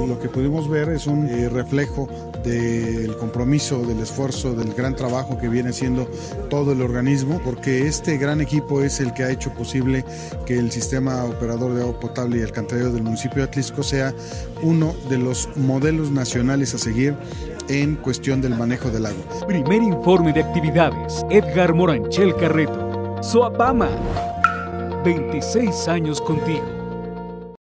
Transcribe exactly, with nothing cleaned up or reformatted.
Lo que pudimos ver es un eh, reflejo del compromiso, del esfuerzo, del gran trabajo que viene haciendo todo el organismo, porque este gran equipo es el que ha hecho posible que el sistema operador de agua potable y alcantarillado del municipio de Atlixco sea uno de los modelos nacionales a seguir en cuestión del manejo del agua. Primer informe de actividades, Edgar Moranchel Carreto, Soapama, veintiséis años contigo.